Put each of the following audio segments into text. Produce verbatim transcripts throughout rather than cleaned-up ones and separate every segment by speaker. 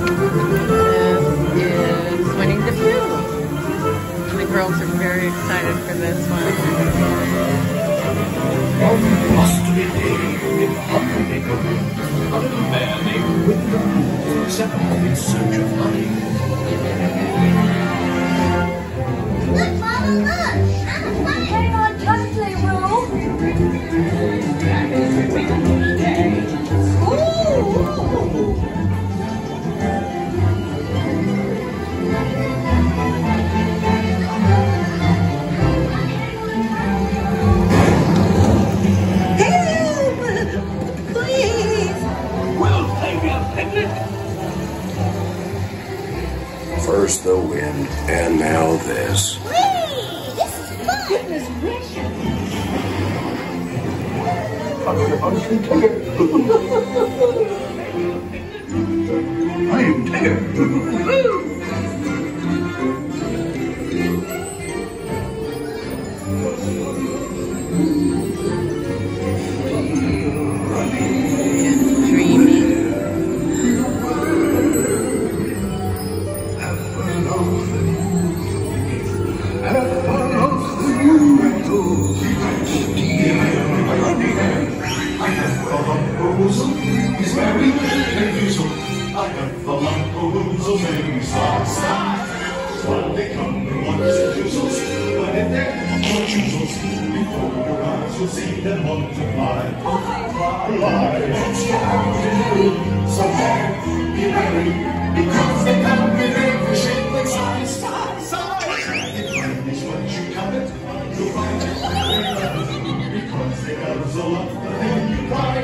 Speaker 1: This is Winnie the Pooh. The girls are very excited for this one.
Speaker 2: One blustery day in the humble neighborhood, a little bear named Winnie the Pooh set off in search of honey.
Speaker 3: Look, Mama, look! Hang on tightly, Roo! Ooh!
Speaker 4: First the wind, and now this.
Speaker 3: Whee! This is fun! Goodness gracious!
Speaker 2: I'm Tigger.
Speaker 5: He's very unusual. I have the lump of oozle many sides. While they come in ones and twosles, but if they're more choosles, before your eyes you'll see them multiply. Multiply. So there, be wary, because they come in every shape and size. Size, size. If one is what you covet, you'll find it very well. Because they guzzle up the thing you like.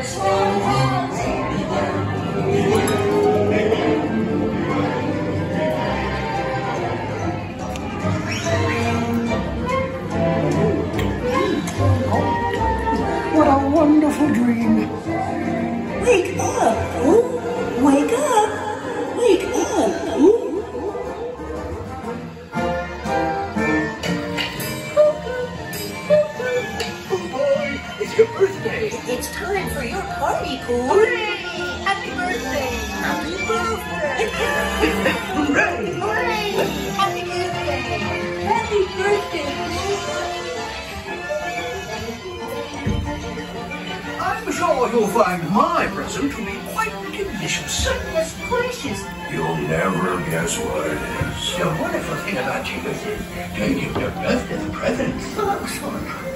Speaker 2: What a wonderful dream.
Speaker 6: Wake up, Pooh. Wake up. Wake up, Pooh.
Speaker 2: Oh boy, it's your birthday.
Speaker 6: It's time for your party, Pooh.
Speaker 3: Hooray! Happy birthday!
Speaker 6: Happy birthday.
Speaker 2: Hooray!
Speaker 3: Hooray! Happy birthday!
Speaker 6: Happy birthday, Pooh.
Speaker 2: I'm sure you'll find my present to be quite delicious.
Speaker 6: Goodness gracious.
Speaker 4: You'll never guess what it is.
Speaker 2: The wonderful thing about Tigger is they give their birthday presents.
Speaker 6: Oh, sorry.